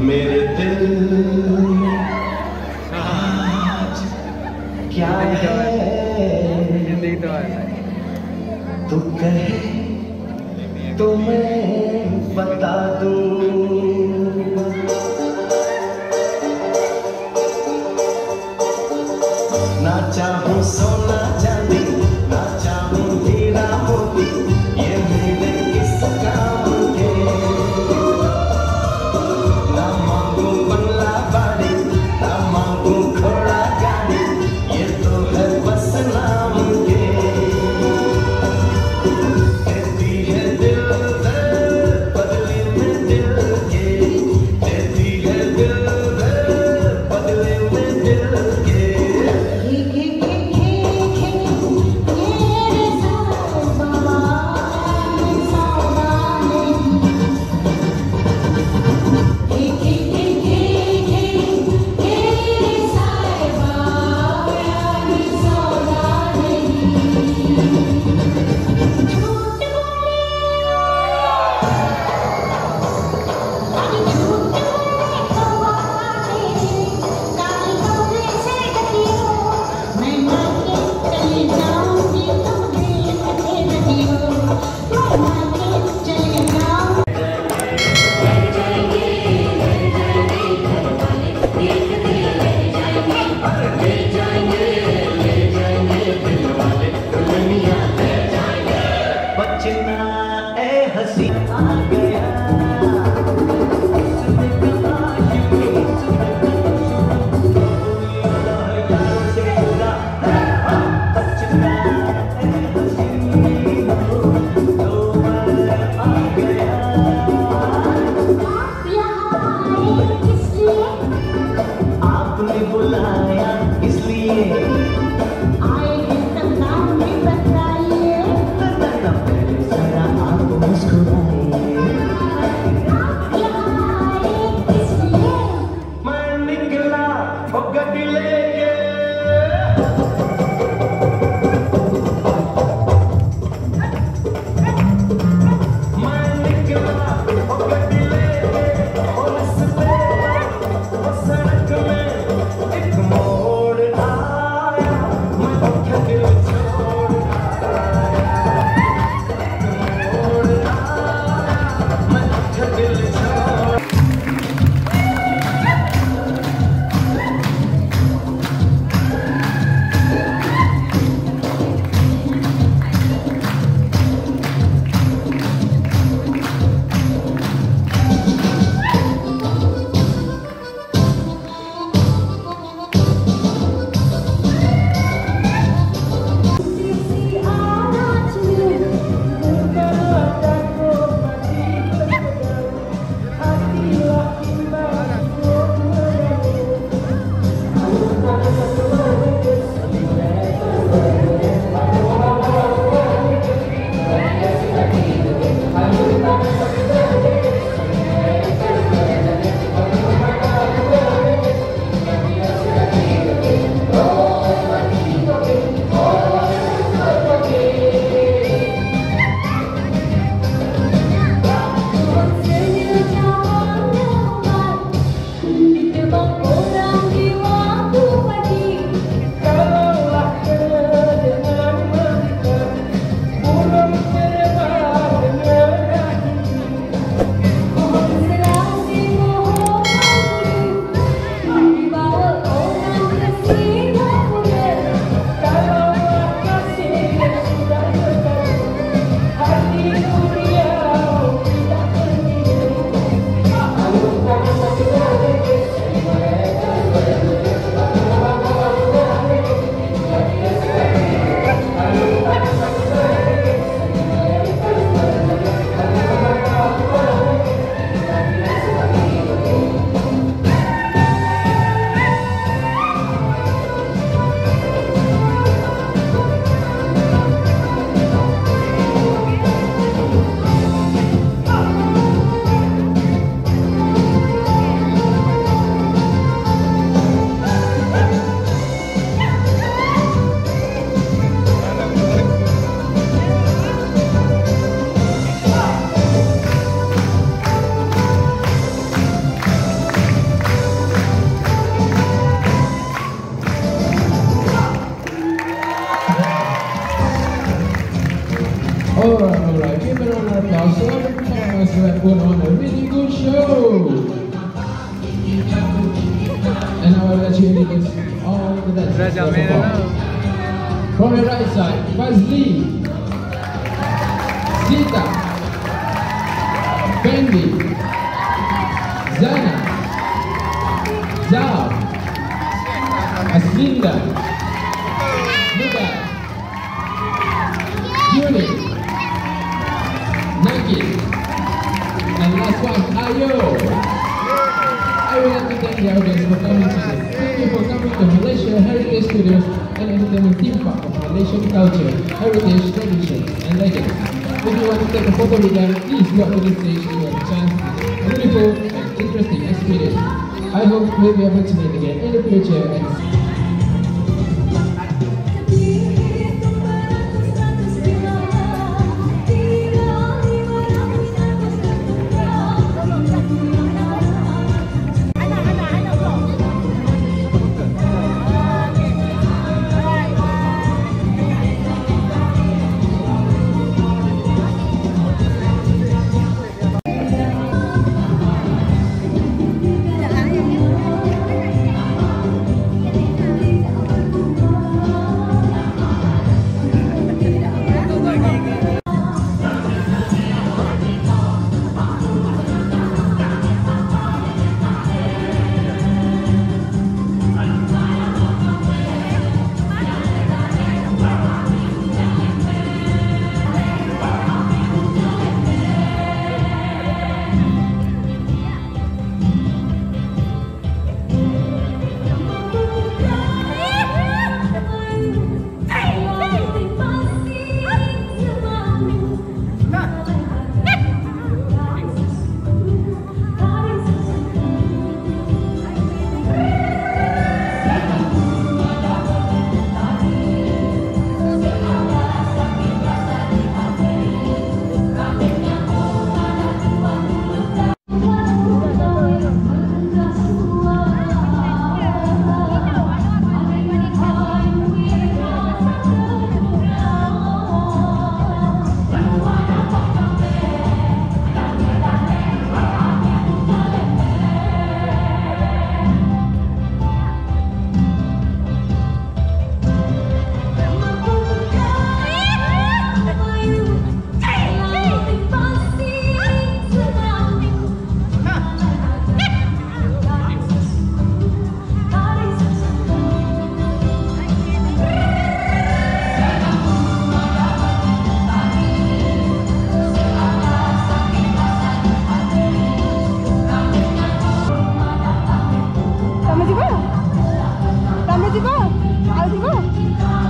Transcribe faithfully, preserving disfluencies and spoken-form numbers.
मेरे दिल आज क्या है तू कहे तो मैं बता दूं। ना चाहूं सोना चांदी, ना चाहूं हीरा मोती, ये मेरे किस काम के। ना मांगू बंगला बाड़ी, ना मांगू घोड़ा गाड़ी, ये तो है बस नाम के। देती है दिल दर्द, बदले में दिल confidence. Dah jamin lah. From the right side, Fazli, Zita, Fendi, Zana, Zal, Aslinda, Muda, Yuni, Nakid, and last one, Ayo. I would like to thank the audience for coming today. Thank you for coming to Malaysia Heritage Studios and Entertainment Theme Park of Malaysian culture, heritage, traditions, and legends. If you want to take a photo with them, please go to the stage to have a chance to a beautiful and interesting experience. I hope we'll be able to meet again in the future and ତମେ ଯିବ ତମେ ଯିବ ଆଉ ଯିବ